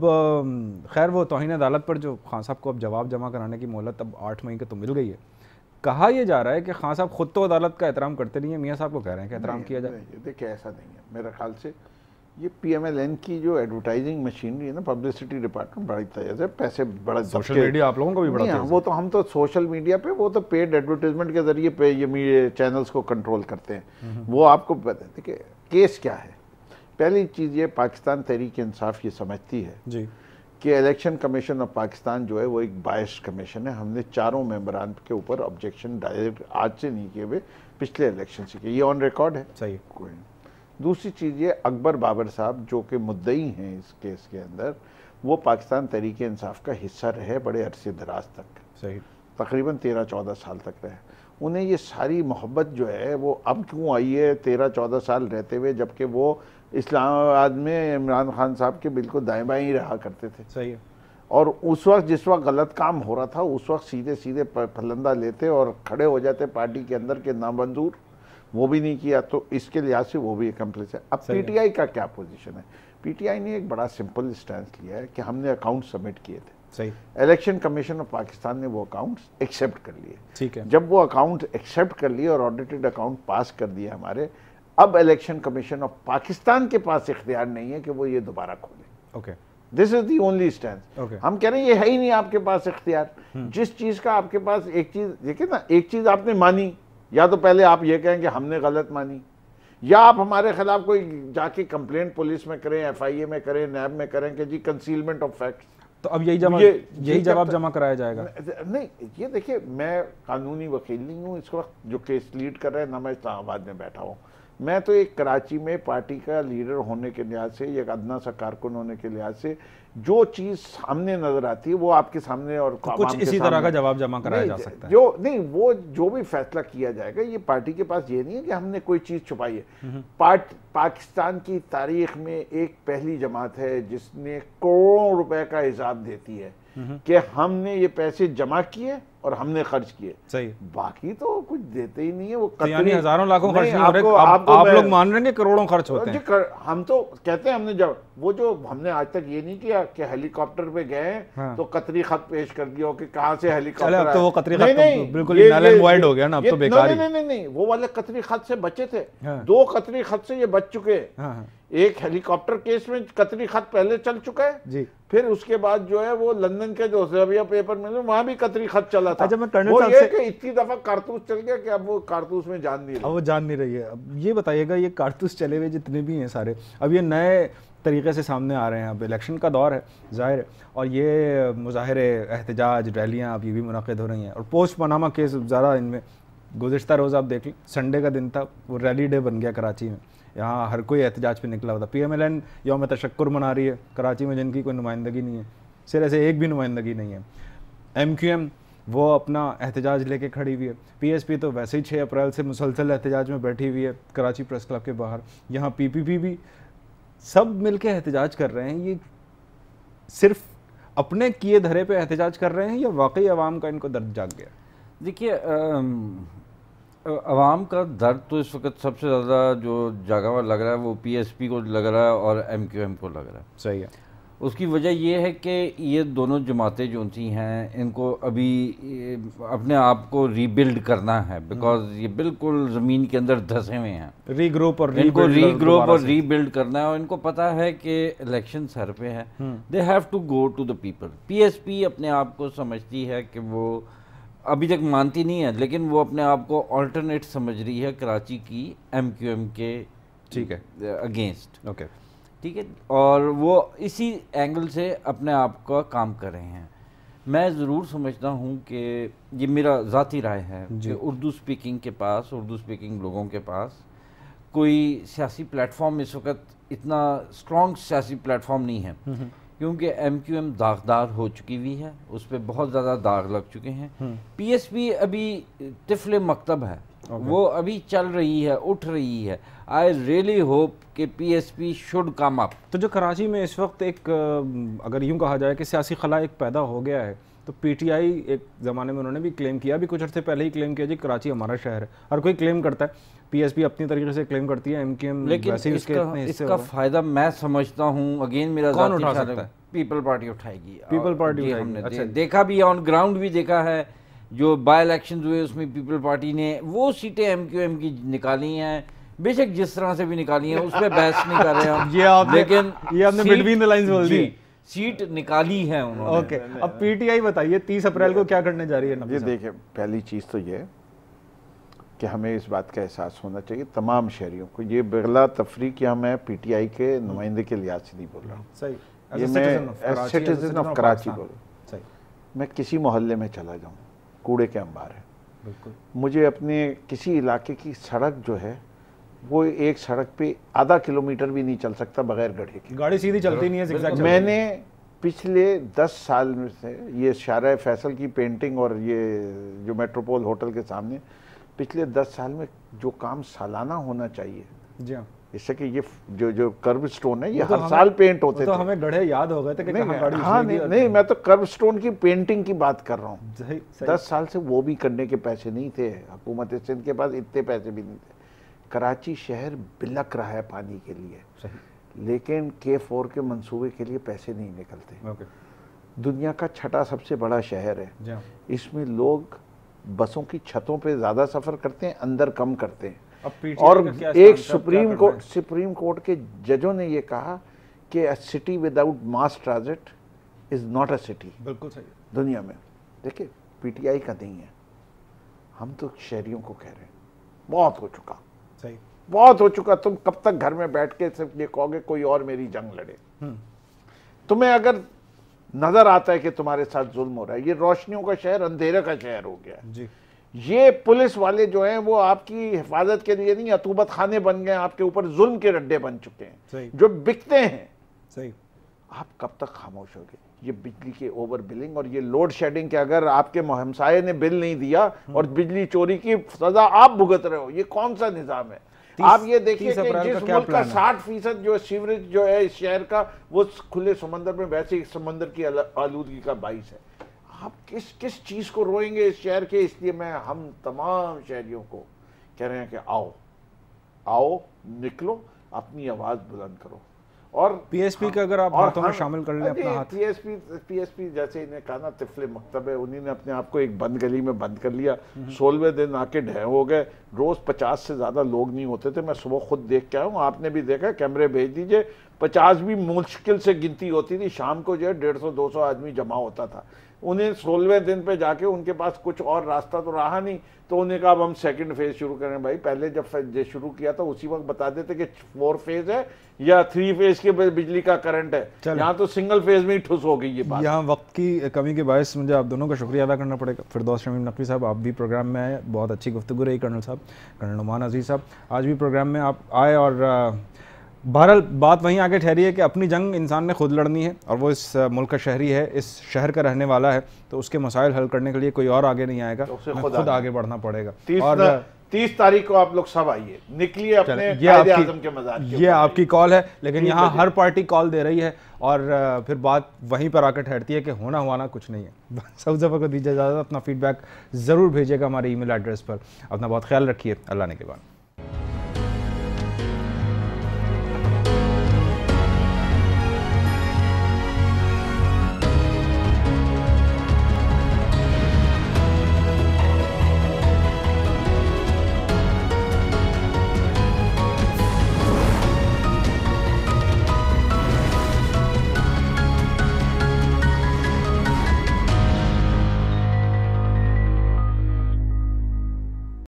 खैर वो तौहीन अदालत पर जो खान साहब को अब जवाब जमा कराने की मोहलत अब 8 मई को तो मिल गई है। कहा यह जा रहा है कि खान साहब खुद तो अदालत का एहतराम करते नहीं है, मियाँ साहब को कह रहे हैं कि एहतराम किया जाए। देखिए ऐसा नहीं है मेरे ख्याल से। ये PML-N की जो एडवर्टाइजिंग मशीनरी है ना, पब्लिसिटी डिपार्टमेंट बड़ी तेज है, पैसे बड़ा सोशल मीडिया आप लोगों को भी बड़ा तेज है। वो तो हम तो सोशल मीडिया पे वो तो पेड एडवर्टाइजमेंट के जरिए पे ये चैनल्स को कंट्रोल करते हैं। वो आपको पता है। देखिए केस क्या है। पहली चीज़ ये पाकिस्तान तहरीक इंसाफ ये समझती है जी कि इलेक्शन कमीशन ऑफ पाकिस्तान जो है वो एक बायस्ड कमीशन है। हमने 4 मेंबरान के ऊपर ऑब्जेक्शन डायरेक्ट आज से नहीं किए हुए, पिछले इलेक्शन से किए। ये ऑन रिकॉर्ड है। सही। कोई दूसरी चीज़ ये अकबर बाबर साहब जो कि मुद्दई हैं इस केस के अंदर, वो पाकिस्तान तहरीक इंसाफ का हिस्सा रहे बड़े अरसे दराज तक। सही। तकरीबन 13-14 साल तक रहे। उन्हें ये सारी मोहब्बत जो है वो अब क्यों आई है 13-14 साल रहते हुए, जबकि वो इस्लामाबाद में इमरान खान साहब के बिल्कुल दाएं बाएं ही रहा करते थे। सही है। और उस वक्त जिस वक्त गलत काम हो रहा था उस वक्त सीधे सीधे फलंदा लेते और खड़े हो जाते पार्टी के अंदर के नामंजूर। वो भी नहीं किया, तो इसके लिहाज से वो भी एकम्प्लिस है। अब PTI का क्या पोजीशन है? PTI ने एक बड़ा सिंपल स्टैंड लिया है कि हमने अकाउंट सबमिट किए थे। सही। इलेक्शन कमीशन ऑफ पाकिस्तान ने वो अकाउंट्स एक्सेप्ट कर लिए। ठीक है। जब वो अकाउंट एक्सेप्ट कर लिए और ऑडिटेड अकाउंट पास कर दिए हमारे, अब इलेक्शन कमीशन ऑफ पाकिस्तान के पास इख्तियार नहीं है कि वो ये दोबारा खोले। Okay, this is the only stand. हम कह रहे हैं ये है ही नहीं आपके पास इख्तियार। जिस चीज का आपके पास एक चीज देखिए ना, एक चीज आपने मानी, या तो पहले आप ये कहें कि हमने गलत मानी, या आप हमारे खिलाफ कोई जाके कंप्लेंट पुलिस में करें, FIA में करें, नैब में करें कि जी कंसीलमेंट ऑफ फैक्ट्स। तो अब यही जवाब जमा कराया जाएगा? नहीं, ये देखिए मैं कानूनी वकील नहीं हूँ इस वक्त जो केस लीड कर रहे हैं, ना मैं इस्लामाबाद में बैठा हूँ। मैं तो एक कराची में पार्टी का लीडर होने के लिहाज से, एक अदना सा कारकुन होने के लिहाज से जो चीज सामने नजर आती है वो आपके सामने और तो कुछ इसी तरह का जवाब जमा कराया जा सकता है। जो नहीं, वो जो भी फैसला किया जाएगा, ये पार्टी के पास ये नहीं है कि हमने कोई चीज छुपाई है। पाकिस्तान की तारीख में एक पहली जमात है जिसने करोड़ों रुपए का हिसाब देती है कि हमने ये पैसे जमा किए और हमने खर्च किए। सही। बाकी तो कुछ देते ही नहीं है। वो तो यानी हजारों लाखों खर्च नहीं हो रहे, आप लोग मान रहे हैं कि करोड़ों खर्च होते हैं। हम तो कहते हैं हमने जब वो जो हमने आज तक ये नहीं किया कि हेलीकॉप्टर पे गए तो कतरी खत पेश कर दिया कि कहाँ से हेलीकॉप्टर। अब तो वो कतरी खत बिल्कुल नल एंड वॉइड हो गया ना, अब तो बेकार ही। नहीं, वो वाले कतरी खत से बचे थे। 2 कतरी खत से ये बच चुके। एक हेलीकॉप्टर केस में कतरी खत पहले चल चुका है जी, फिर उसके बाद जो है वो लंदन के जो सेविया पेपर में वहां भी कतरी खत चला था। अच्छा, मैं वो ये कि इतनी दफा कारतूस चल गया कि अब वो कारतूस में जान नहीं रही। अब वो जान नहीं रही है। अब ये बताइएगा, ये कारतूस चले हुए जितने भी हैं सारे, अब ये नए तरीके से सामने आ रहे हैं। अब इलेक्शन का दौर है जाहिर है, और ये मुजाहरे, एहतजाज, रैलियाँ अब ये भी मुनक़िद हो रही हैं। और पोस्ट पनामा केस ज़्यादा इनमें, गुज़िश्ता रोज़ आप देख लें, संडे का दिन था, वो रैली डे बन गया कराची में। यहाँ हर कोई एहतजाज पे निकला होता। PML-N यौम तशक्कुर मना रही है कराची में, जिनकी कोई नुमाइंदगी नहीं है, सिर्फ ऐसे एक भी नुमाइंदगी नहीं है। MQM वो अपना एहतजाज लेके खड़ी हुई है। PSP तो वैसे ही 6 अप्रैल से मुसलसल एहतजाज में बैठी हुई है कराची प्रेस क्लब के बाहर। यहाँ PPP भी, सब मिल के एहतजाज कर रहे हैं। ये सिर्फ अपने किए धरे पे एहतजाज कर रहे हैं या वाकई अवाम का इनको दर्द जाग गया? देखिए, अवाम का दर्द तो इस वक्त सबसे ज़्यादा जो जागा हुआ लग रहा है वो PSP को लग रहा है और MQM को लग रहा है। सही है। उसकी वजह ये है कि ये दोनों जमातें जो सी हैं इनको अभी अपने आप को रीबिल्ड करना है, बिकॉज ये बिल्कुल ज़मीन के अंदर धंसे हुए हैं। रीग्रुप और रीबिल्ड करना है और इनको पता है कि इलेक्शन सर पे है, they have to go to the people. PSP अपने आप को समझती है कि वो अभी तक मानती नहीं है, लेकिन वो अपने आप को ऑल्टरनेट समझ रही है कराची की MQM के ठीक है अगेंस्ट। ओके ठीक है, और वो इसी एंगल से अपने आप का काम कर रहे हैं। मैं ज़रूर समझता हूँ कि ये मेरा ज़ाती राय है कि उर्दू स्पीकिंग के पास, उर्दू स्पीकिंग लोगों के पास कोई सियासी प्लेटफॉर्म इस वक्त इतना स्ट्रॉन्ग सियासी प्लेटफॉर्म नहीं है, क्योंकि MQM दागदार हो चुकी हुई है, उस पर बहुत ज़्यादा दाग लग चुके हैं। PSP अभी तिफले मकतब है, वो अभी चल रही है, उठ रही है। आई रियली होप कि PSP शुड कम अप। तो जो कराची में इस वक्त एक अगर यूं कहा जाए कि सियासी खला एक पैदा हो गया है, तो PTI एक ज़माने में उन्होंने भी क्लेम किया, अभी कुछ अर्से पहले ही क्लेम किया जी कराची हमारा शहर है। हर कोई क्लेम करता है, PSP अपनी तरीके से क्लेम करती है, MQM लेकिन वैसे ही इसका फ़ायदा मैं समझता हूँ, अगेन मेरा कौन उठा सकता है? पीपल पार्टी उठाएगी। पीपल पार्टी हमने अच्छा। देखा भी, ऑन ग्राउंड भी देखा है। जो बाय इलेक्शन हुए उसमें पीपल पार्टी ने वो सीटें MQM की निकाली हैं, बेशक जिस तरह से भी निकाली हैं, उस पर बहस नहीं कर रहे हम। लेकिन ये आपने बिटवीन द लाइंस बोल दी, सीट निकाली है उन्होंने। ओके, अब PTI बताइए 30 अप्रैल को क्या करने जा रही है? ये देखिए, पहली चीज़ तो ये कि हमें इस बात का एहसास होना चाहिए तमाम शहरियों को, ये बिगला तफरी किया मैं PTI के नुमाइंदे के लिहाज से नहीं बोल रहा हूँ, सही, ये मैं सिटीजन ऑफ कराची बोल रहा हूँ। मैं किसी मोहल्ले में चला जाऊँ, कूड़े के अंबार है, बिल्कुल। मुझे अपने किसी इलाके की सड़क जो है वो एक सड़क पे आधा किलोमीटर भी नहीं चल सकता बगैर गड्ढे के, गाड़ी सीधी चलती नहीं है। मैंने पिछले 10 साल में से ये शारा फैसल की पेंटिंग और ये जो मेट्रोपोल होटल के सामने पिछले 10 साल में जो काम सालाना होना चाहिए, जी हाँ, इससे कि ये जो कर्व स्टोन है ये हर साल पेंट होते थे। तो हमें गड्ढे याद हो गए थे कि कहाँ गाड़ी। हाँ नहीं, मैं तो कर्व स्टोन की पेंटिंग की बात कर रहा हूँ। 10 साल से वो भी करने के पैसे नहीं थे, हुकूमत सिंध के पास इतने पैसे भी नहीं थे। कराची शहर बिलक रहा है पानी के लिए, लेकिन K4 के मंसूबे के लिए पैसे नहीं निकलते। दुनिया का छठा सबसे बड़ा शहर है, इसमें लोग बसों की छतों पे ज़्यादा सफ़र करते हैं, अंदर कम करते हैं। और एक सुप्रीम कोर्ट के जजों ने ये कहा कि a city without mass transit is not a city. बिल्कुल सही दुनिया में। देखिए PTI का नहीं है, हम तो शहरियों को कह रहे हैं बहुत हो चुका, सही बहुत हो चुका। तुम कब तक घर में बैठ के सिर्फ ये कहोगे कोई और मेरी जंग लड़े? तुम्हें अगर नजर आता है कि तुम्हारे साथ जुल्म हो रहा है, ये रोशनियों का शहर अंधेरे का शहर हो गया जी। ये पुलिस वाले जो हैं वो आपकी हिफाजत के लिए नहीं, अतूबत खाने बन गए, आपके ऊपर जुल्म के रड्डे बन चुके हैं जो बिकते हैं। सही, आप कब तक खामोश होगे? ये बिजली के ओवर बिलिंग और ये लोड शेडिंग के, अगर आपके हमसाये ने बिल नहीं दिया और बिजली चोरी की सजा आप भुगत रहे हो, ये कौन सा निजाम है? आप ये देखिए कि जिस मुल्क का 60% जो सीवरेज जो है इस शहर का, वो खुले समंदर में वैसे ही समंदर की आलूदगी का बाइस है। आप किस चीज को रोएंगे इस शहर के? इसलिए मैं हम तमाम शहरियों को कह रहे हैं कि आओ निकलो, अपनी आवाज बुलंद करो। और PSP का अगर आप हाथों में शामिल कर लें अपना हाथ, PSP जैसे इन्हें कहा ना तिफले मकतब है, उन्हीं ने अपने आप को एक बंद गली में बंद कर लिया। 16वें दिन आके ढह हो गए। रोज 50 से ज्यादा लोग नहीं होते थे, मैं सुबह खुद देख के आया हूँ, आपने भी देखा, कैमरे भेज दीजिए। 50 भी मुश्किल से गिनती होती थी, शाम को जो है 150-200 आदमी जमा होता था। उन्हें 16वें दिन पे जाके उनके पास कुछ और रास्ता तो रहा नहीं, तो उन्हें कहा अब हम सेकंड फेज शुरू करें। भाई पहले जब शुरू किया था उसी वक्त बता देते कि 4 फेज है या 3 फेज के बिजली का करंट है, यहाँ तो सिंगल फेज में ही ठुस हो गई ये बात। यहाँ वक्त की कमी के बायस मुझे आप दोनों का शुक्रिया अदा करना पड़ेगा। फिरदौस, शमीम, नकवी साहब, आप भी प्रोग्राम में आए, बहुत अच्छी गुफ्तगू रही। कर्नल साहब, कर्नल नौमान, अजीज साहब, आज भी प्रोग्राम में आप आए। और बहरहाल बात वहीं आगे ठहरी है कि अपनी जंग इंसान ने खुद लड़नी है, और वो इस मुल्क का शहरी है, इस शहर का रहने वाला है, तो उसके मसाइल हल करने के लिए कोई और आगे नहीं आएगा, तो खुद आगे बढ़ना पड़ेगा। 30 तारीख को आप लोग सब आइए, निकलिए अपने कायदे आज़म के मज़ार के। ये आपकी कॉल है, लेकिन यहाँ हर पार्टी कॉल दे रही है और फिर बात वहीं पर आकर ठहरती है कि होना हुआ कुछ नहीं है। सऊद ज़फ़र को दीजिए इजाज़त, अपना फीडबैक ज़रूर भेजिएगा हमारे ईमेल एड्रेस पर। अपना बहुत ख्याल रखिए, अल्लाह ने के बाद।